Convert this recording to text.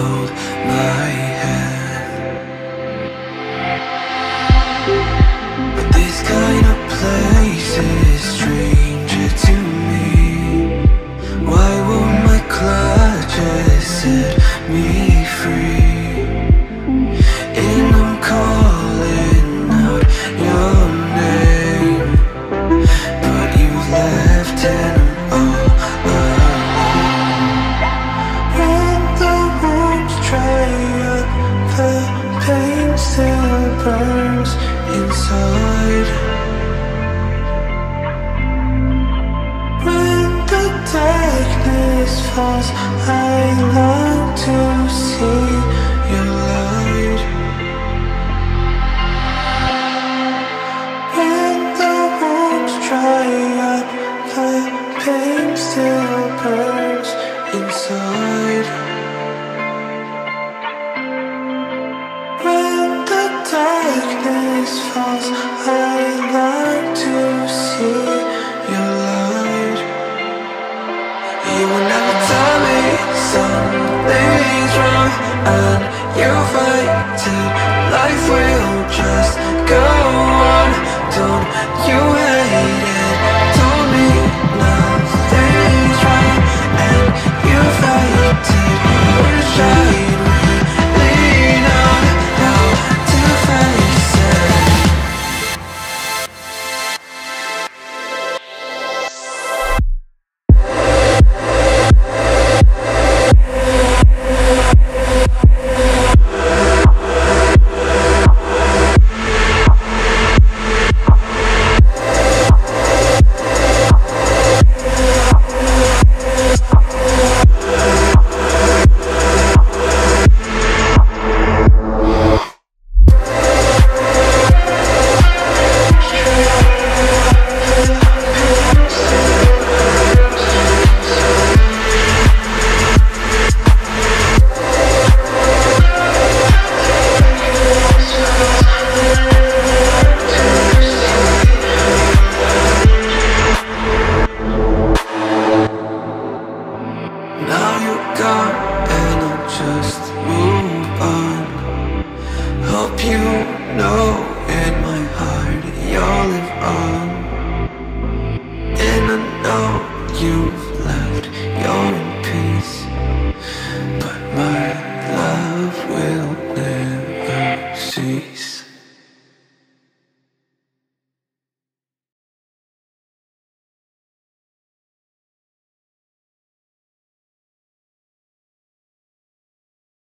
hold my hand. But this kind of place is stranger to me. Why won't my clutches set me free? And I'm calling out your name, but you left and I'm all alone. When the wounds dry up, the pain still burns inside. When the darkness falls, I long to see your light. When the wounds dry up, the pain still burns inside. When the darkness falls, I long to see your light. You will never tell me something's wrong, and you fight it. Life will just go on. Don't you hate it? Told me nothing's wrong, and you fight it. Wish I'd really known how to face it. Now you're gone and I'll just move on. Hope you know in my heart you'll live on. And I know you've left, you're in peace, but my